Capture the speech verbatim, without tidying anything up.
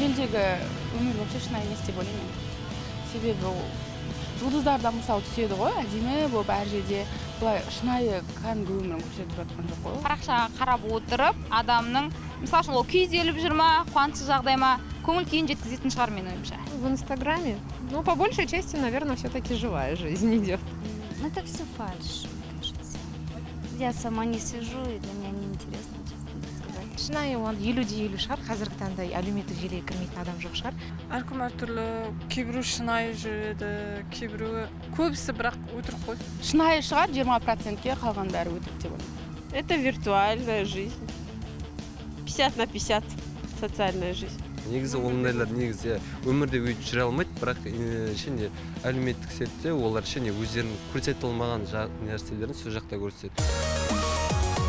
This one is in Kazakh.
желдегі өмір вообще шынайы емес деп ойлаймын. Себебі ол жұлдыздарда мысалы түседі ғой, әдемі болып әр жерде былай шынайы кәдімгі өмірін көрсетіп жатқан жоқ қой. Парақшаға қарап отырып, адамның мысалы үшін ол күйзеліп жүр ма, қуанышсыз жағдай ма, көңіл күйін жеткізетін шығар менің ойымша. В Инстаграме? Ну, по большей части, наверное, все-таки живая жизнь идет. Это все фальшь, мне кажется. Я сама не сижу, и для меня неинтересно, честно сказать. Шынайы ол елуде елу шығар, қазіргі таңда әлеуметтік желіге кірмейтін адам жоқ шығар. Әркім әртүрлі, кейбіреу шынайы жүреді, кейбіреуі көбісі бірақ өтірік қой. Шынайы шығар жиырма процентке, қалған бәрі өтірік деп ойлаймын. Это виртуальная жизнь. пятьдесят на пятьдесят социальная жизнь. Негізі ондайлар негізі өмірде өйтіп жүре алмайды, бірақ ішінде әлеуметтік сетте олар ішінде өздерінің көрсете алмаған нәрселерін сол жақта көрсетеді.